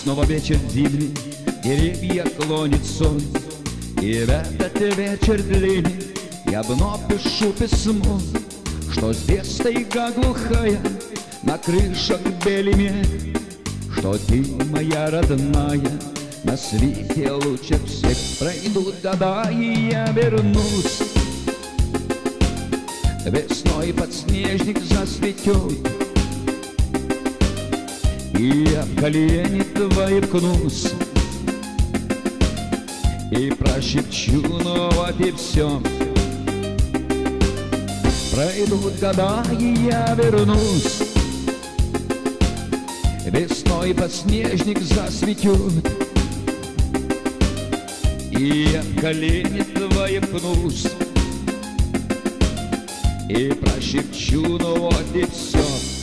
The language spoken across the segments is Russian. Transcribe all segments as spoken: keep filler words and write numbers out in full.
Снова вечер зимний, деревья клонит сон, и в этот вечер длинный я вновь пишу письмо, что здесь тайга глухая, на крышах белеме, что ты, моя родная, на свете лучше всех. Пройдут года, и я вернусь, весной подснежник засветет, и я в колени твои ткнусь, и прошепчу, ну вот и все. Пройдут года, и я вернусь, весной подснежник засветет, и я в колени твои ткнусь, и прошепчу, ну вот и все.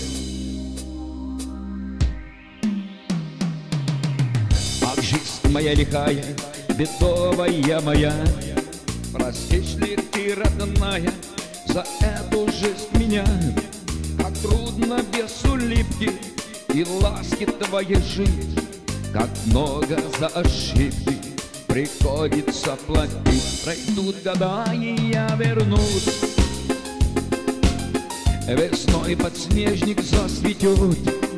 Ах, жизнь моя лихая, бедовая моя, простишь ли ты, родная, за эту жизнь меня? Как трудно без улыбки и ласки твоей жить, как много за ошибки приходится платить. Пройдут года, и я вернусь, весной подснежник засветет,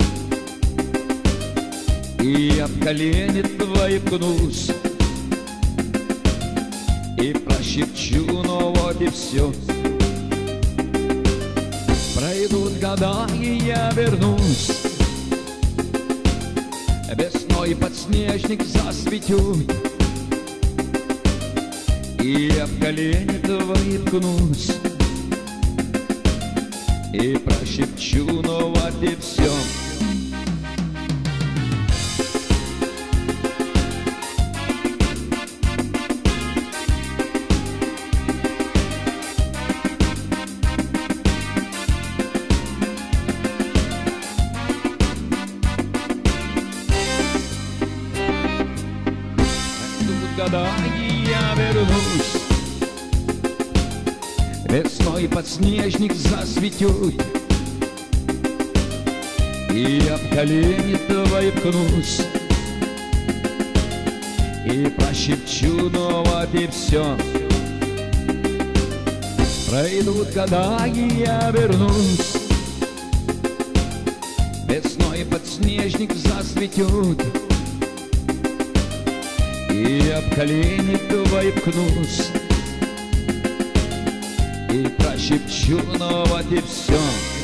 и я в колени твои ткнусь, и прошепчу, ну вот и все. Пройдут года, и я вернусь, весной подснежник засветет, и я в колени твои ткнусь, и прошепчу, ну вот и все. Года, и я вернусь, весной подснежник засветет, и я в колени твои ткнусь, и прошепчу, ну вот и все. Пройдут года, и я вернусь, весной подснежник засветет, и я в колени твои ткнусь, и прошепчу, ну вот и все.